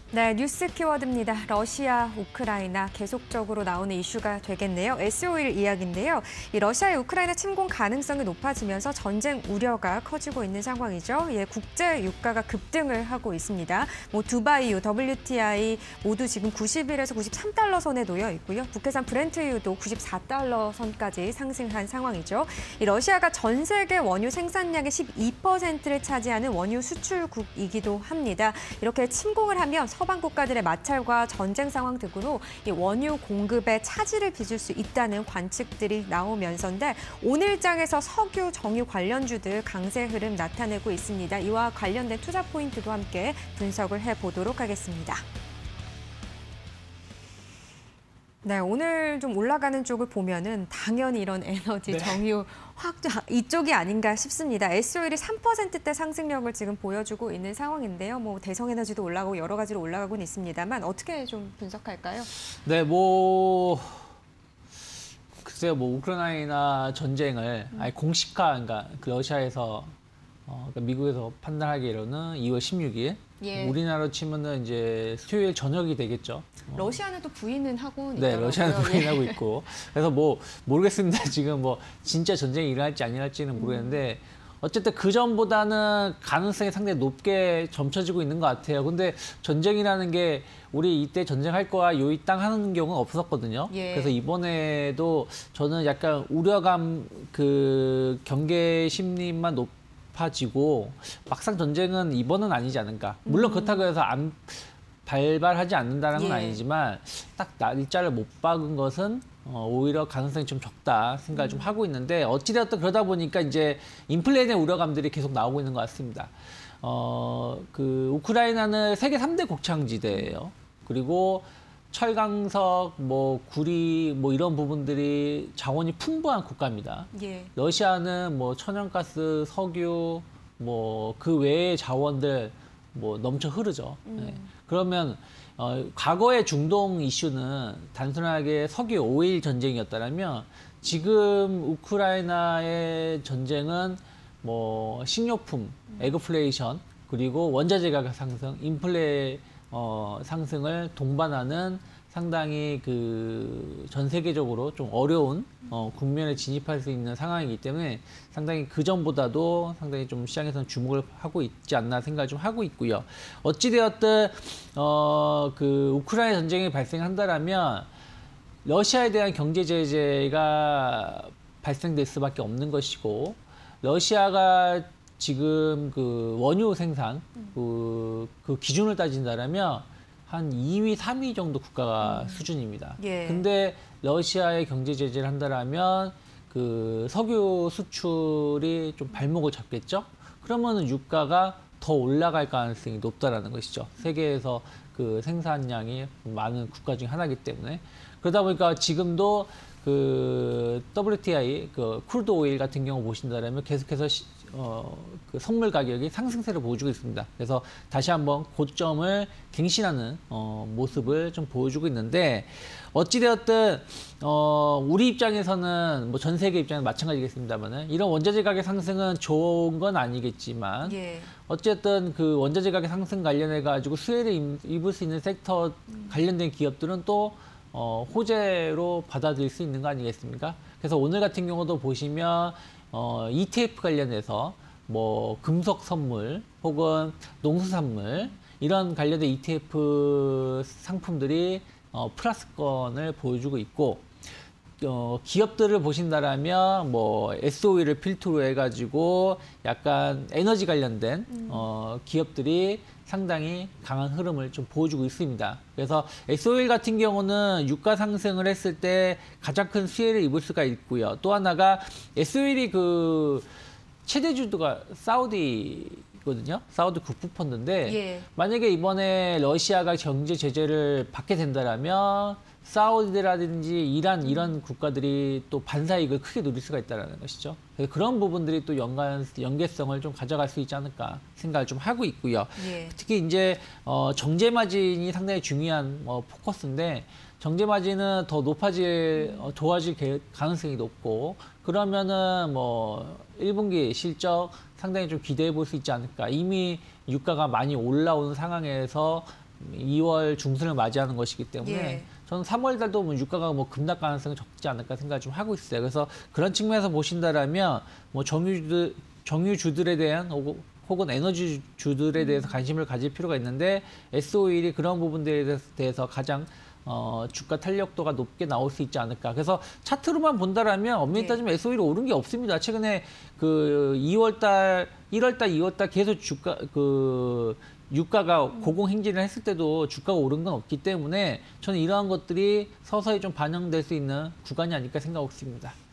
네, 뉴스 키워드입니다. 러시아, 우크라이나 계속적으로 나오는 이슈가 되겠네요. S-오일 이야기인데요. 이 러시아의 우크라이나 침공 가능성이 높아지면서 전쟁 우려가 커지고 있는 상황이죠. 예, 국제 유가가 급등을 하고 있습니다. 두바이유, WTI 모두 지금 91에서 93달러 선에 놓여 있고요. 북해산 브렌트유도 94달러 선까지 상승한 상황이죠. 이 러시아가 전 세계 원유 생산량의 12%를 차지하는 원유 수출국이기도 합니다. 이렇게 침공을 하면 서방 국가들의 마찰과 전쟁 상황 등으로 이 원유 공급에 차질을 빚을 수 있다는 관측들이 나오면서인데 오늘장에서 석유, 정유 관련주들 강세 흐름 나타내고 있습니다. 이와 관련된 투자 포인트도 함께 분석을 해보도록 하겠습니다. 네, 오늘 좀 올라가는 쪽을 보면은 당연히 이런 에너지, 정유, 이쪽이 아닌가 싶습니다. S-오일이 3%대 상승력을 지금 보여주고 있는 상황인데요. 대성에너지도 올라가고 여러 가지로 올라가고는 있습니다만 어떻게 좀 분석할까요? 네, 글쎄요, 우크라이나 전쟁을 아예 공식화, 그러니까 그 러시아에서 그러니까 미국에서 판단하기로는 2월 16일. 예. 우리나라로 치면은 이제 수요일 저녁이 되겠죠. 러시아는 또 부인은 하고 네, 있더라고요. 러시아는 부인하고 있고. 그래서 모르겠습니다. 지금 진짜 전쟁이 일어날지 안 일어날지는 모르겠는데 어쨌든 그 전보다는 가능성이 상당히 높게 점쳐지고 있는 것 같아요. 근데 전쟁이라는 게 우리 이때 전쟁할 거야 요이 땅 하는 경우는 없었거든요. 예. 그래서 이번에도 저는 약간 우려감, 경계 심리만 높아지고 막상 전쟁은 이번은 아니지 않을까. 물론 그렇다고 해서 발발하지 않는다는 건 아니지만 딱 날짜를 못 박은 것은 오히려 가능성이 좀 적다 생각을 좀 하고 있는데 어찌되었든 그러다 보니까 이제 인플레에 대한 우려감들이 계속 나오고 있는 것 같습니다. 우크라이나는 세계 3대 곡창지대예요. 그리고 철강석, 구리, 이런 부분들이 자원이 풍부한 국가입니다. 예. 러시아는 천연가스, 석유, 그 외의 자원들 넘쳐 흐르죠. 네. 그러면 과거의 중동 이슈는 단순하게 석유 오일 전쟁이었다면 지금 우크라이나의 전쟁은 식료품, 에그플레이션, 그리고 원자재 가격 상승, 인플레 상승을 동반하는 상당히 전 세계적으로 좀 어려운 국면에 진입할 수 있는 상황이기 때문에 상당히 그 전보다도 상당히 좀 시장에서는 주목을 하고 있지 않나 생각을 좀 하고 있고요. 어찌되었든 우크라이나 전쟁이 발생한다라면 러시아에 대한 경제 제재가 발생될 수밖에 없는 것이고 러시아가 지금 원유 생산 그 기준을 따진다라면 한 2위, 3위 정도 국가 수준입니다. 예. 근데 러시아의 경제 제재를 한다라면 석유 수출이 좀 발목을 잡겠죠? 그러면은 유가가 더 올라갈 가능성이 높다라는 것이죠. 세계에서 생산량이 많은 국가 중 하나이기 때문에. 그러다 보니까 지금도 WTI, 크루드 오일 같은 경우 보신다면 계속해서 선물 가격이 상승세를 보여주고 있습니다. 그래서 다시 한번 고점을 갱신하는 모습을 좀 보여주고 있는데 어찌되었든 우리 입장에서는 전 세계 입장에서 마찬가지겠습니다만은 이런 원자재 가격 상승은 좋은 건 아니겠지만 어쨌든 원자재 가격 상승 관련해 가지고 수혜를 입을 수 있는 섹터 관련된 기업들은 또 호재로 받아들일 수 있는 거 아니겠습니까? 그래서 오늘 같은 경우도 보시면 ETF 관련해서 금속 선물 혹은 농수산물 이런 관련된 ETF 상품들이 플러스권을 보여주고 있고 기업들을 보신다라면 S-오일을 필두로 해가지고 약간 에너지 관련된 기업들이 상당히 강한 흐름을 좀 보여주고 있습니다. 그래서 S-오일 같은 경우는 유가 상승을 했을 때 가장 큰 수혜를 입을 수가 있고요. 또 하나가 S-오일이 최대 주도가 사우디거든요. 사우디 국부펀드인데 만약에 이번에 러시아가 경제 제재를 받게 된다라면 사우디라든지 이란 이런 국가들이 또 반사이익을 크게 누릴 수가 있다는 것이죠. 그래서 그런 부분들이 또 연계성을 좀 가져갈 수 있지 않을까 생각을 좀 하고 있고요. 특히 이제 정제 마진이 상당히 중요한 포커스인데 정제 마진은 더 좋아질 가능성이 높고 그러면은 1분기 실적 상당히 좀 기대해 볼 수 있지 않을까. 이미 유가가 많이 올라온 상황에서 2월 중순을 맞이하는 것이기 때문에 예. 저는 3월 달도 뭐 유가가 뭐 급락 가능성이 적지 않을까 생각을 좀 하고 있어요. 그래서 그런 측면에서 보신다라면 뭐 정유주들에 대한 혹은 에너지주들에 대해서 관심을 가질 필요가 있는데 S-오일이 그런 부분들에 대해서 가장 주가 탄력도가 높게 나올 수 있지 않을까. 그래서 차트로만 본다라면 엄밀히 네. 따지면 S-오일이 오른 게 없습니다. 최근에 그 1월달, 2월달 계속 유가가 고공행진을 했을 때도 주가가 오른 건 없기 때문에 저는 이러한 것들이 서서히 좀 반영될 수 있는 구간이 아닐까 생각하고 있습니다.